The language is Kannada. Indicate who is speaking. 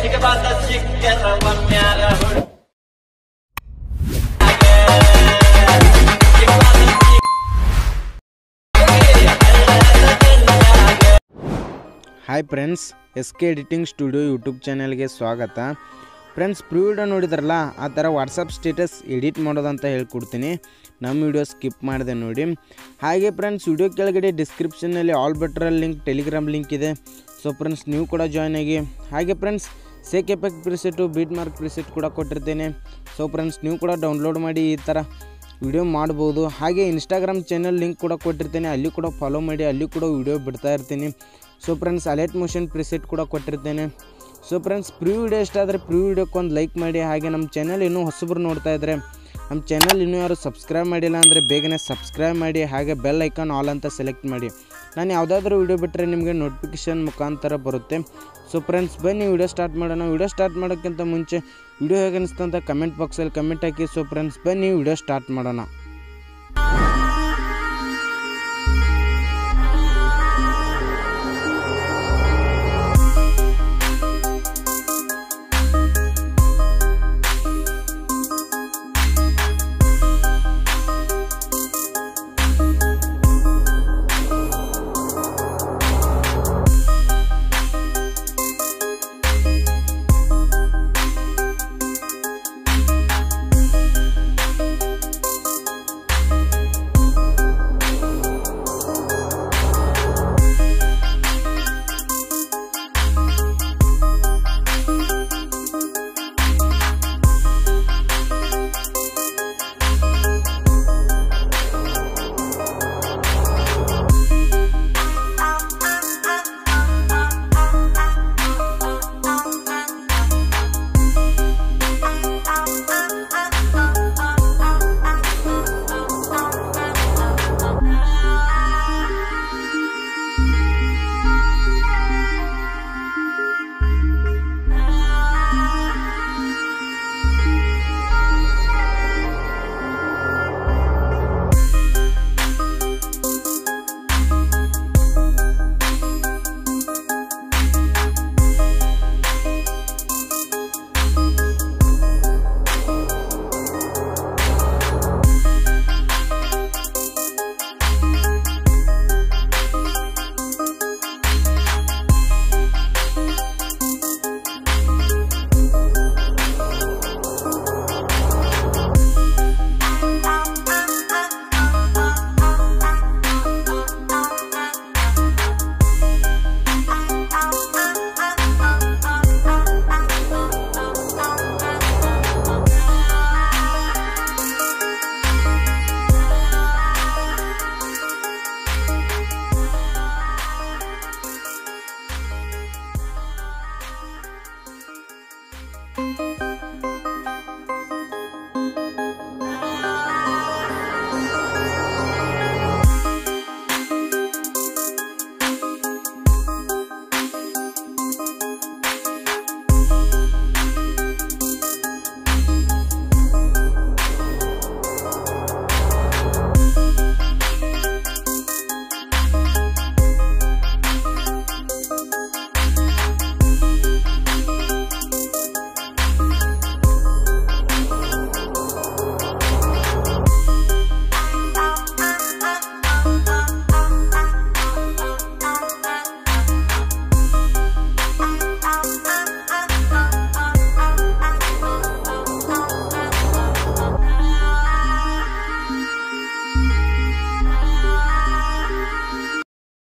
Speaker 1: Hi friends, SK editing studio YouTube ಚಾನಲ್ಗೆ ಸ್ವಾಗತ. ಫ್ರೆಂಡ್ಸ್, ವಿಡಿಯೋ ನೋಡಿದ್ರಲ್ಲ, ಆ ಥರ ವಾಟ್ಸಪ್ ಸ್ಟೇಟಸ್ ಎಡಿಟ್ ಮಾಡೋದಂತ ಹೇಳ್ಕೊಡ್ತೀನಿ. ನಮ್ಮ ವಿಡಿಯೋ ಸ್ಕಿಪ್ ಮಾಡಿದೆ ನೋಡಿ. ಹಾಗೆ ಫ್ರೆಂಡ್ಸ್, ವಿಡಿಯೋ ಕೆಳಗಡೆ ಡಿಸ್ಕ್ರಿಪ್ಷನ್ನಲ್ಲಿ ಆಲ್ ಬೆಟರಲ್ಲಿ ಲಿಂಕ್, ಟೆಲಿಗ್ರಾಮ್ ಲಿಂಕ್ ಇದೆ. ಸೊ ಫ್ರೆಂಡ್ಸ್, ನೀವು ಕೂಡ ಜಾಯ್ನ್ ಆಗಿ. ಹಾಗೆ friends, shake effect preset, beat mark preset ಕೂಡ ಕೊಟ್ಟಿರ್ತೇನೆ. ಸೊ ಫ್ರೆಂಡ್ಸ್, ನೀವು ಕೂಡ ಡೌನ್ಲೋಡ್ ಮಾಡಿ ಈ ಥರ ವಿಡಿಯೋ ಮಾಡ್ಬೋದು. ಹಾಗೆ ಇನ್ಸ್ಟಾಗ್ರಾಮ್ ಚಾನಲ್ ಲಿಂಕ್ ಕೂಡ ಕೊಟ್ಟಿರ್ತೇನೆ, ಅಲ್ಲಿ ಕೂಡ ಫಾಲೋ ಮಾಡಿ, ಅಲ್ಲಿ ಕೂಡ ವಿಡಿಯೋ ಬಿಡ್ತಾ ಇರ್ತೀನಿ. So friends, alert motion preset ಕೂಡ ಕೊಟ್ಟಿರ್ತೇನೆ. ಸೊ ಫ್ರೆಂಡ್ಸ್, ವಿಡಿಯೋ ಇಷ್ಟ ಆದರೆ ವಿಡಿಯೋಕ್ಕೆ ಒಂದು ಲೈಕ್ ಮಾಡಿ. ಹಾಗೆ ನಮ್ಮ ಚಾನಲ್ ಇನ್ನೂ ಹೊಸಬ್ರು ನೋಡ್ತಾ ಇದ್ದರೆ, ನಮ್ಮ ಚಾನಲ್ ಇನ್ನೂ ಯಾರು ಸಬ್ಸ್ಕ್ರೈಬ್ ಮಾಡಿಲ್ಲ ಅಂದರೆ ಬೇಗನೆ ಸಬ್ಸ್ಕ್ರೈಬ್ ಮಾಡಿ. ಹಾಗೆ ಬೆಲ್ ಐಕಾನ್ ಆಲ್ ಅಂತ ಸೆಲೆಕ್ಟ್ ಮಾಡಿ. ನಾನು ಯಾವುದಾದ್ರೂ ವಿಡಿಯೋ ಬಿಟ್ಟರೆ ನಿಮಗೆ ನೋಟಿಫಿಕೇಷನ್ ಮುಖಾಂತರ ಬರುತ್ತೆ. ಸೊ ಫ್ರೆಂಡ್ಸ್, ಬನ್ನಿ ವಿಡಿಯೋ ಸ್ಟಾರ್ಟ್ ಮಾಡೋಣ. ವಿಡಿಯೋ ಸ್ಟಾರ್ಟ್ ಮಾಡೋಕ್ಕಿಂತ ಮುಂಚೆ ವಿಡಿಯೋ ಹೇಗೆ ಅನಿಸ್ತು ಅಂತ ಕಮೆಂಟ್ ಬಾಕ್ಸಲ್ಲಿ ಕಮೆಂಟ್ ಹಾಕಿ. ಸೊ ಫ್ರೆಂಡ್ಸ್, ಬನ್ನಿ ವಿಡಿಯೋ ಸ್ಟಾರ್ಟ್ ಮಾಡೋಣ.